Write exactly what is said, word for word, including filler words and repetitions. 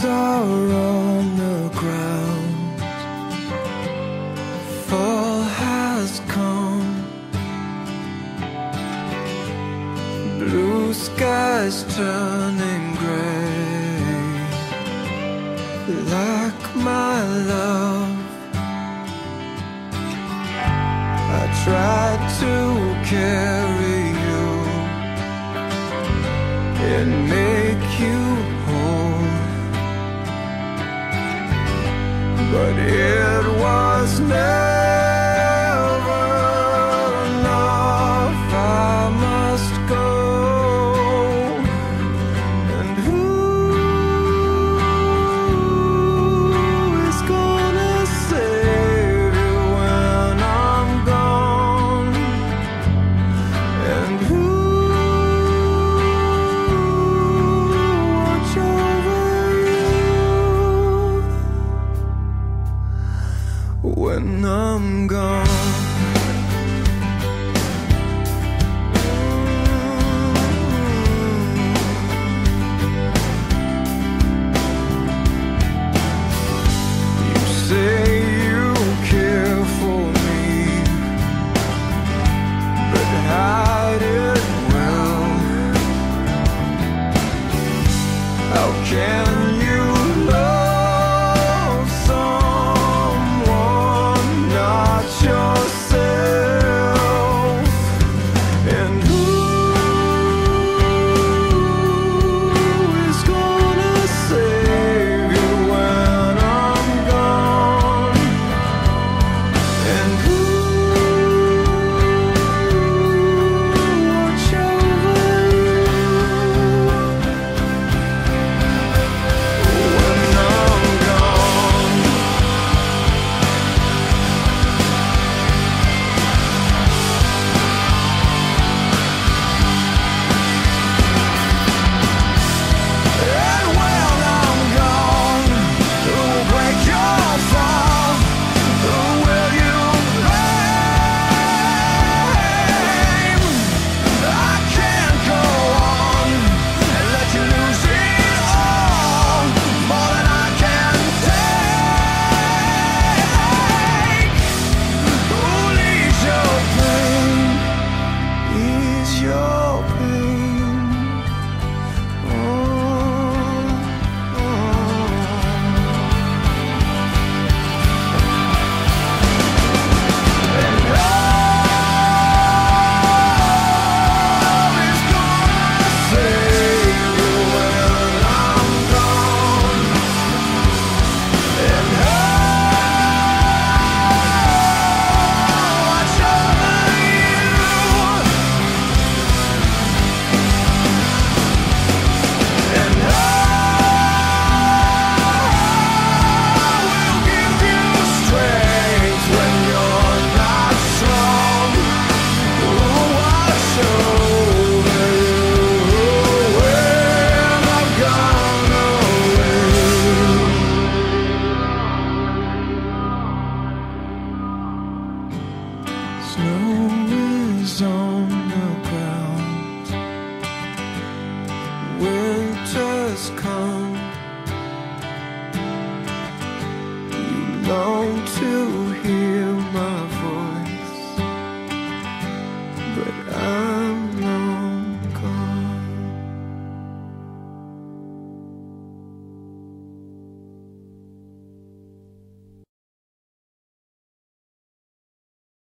are on the ground. Fall has come. Blue skies turning gray. Like my love, I tried to carry you and make you whole, but it was never enough. I must go. And who is gonna save you when I'm gone? And who watch over you when I'm gone? Say you care for me, but hide it well. How can you love someone not yourself? And who is gonna save you when I'm gone? And who watch over you when I'm gone? And when I'm gone, who will break your fall? Who will you blame? I can't go on and let you lose it all, more than I can take. Who leaves your pain? Ease your pain. Oh, oh. And love is gonna save you when I'm gone. And watch over you. And I will give you strength when you're not strong. Will watch over you when I've gone away. Snow is on the ground. Winter's come. You long to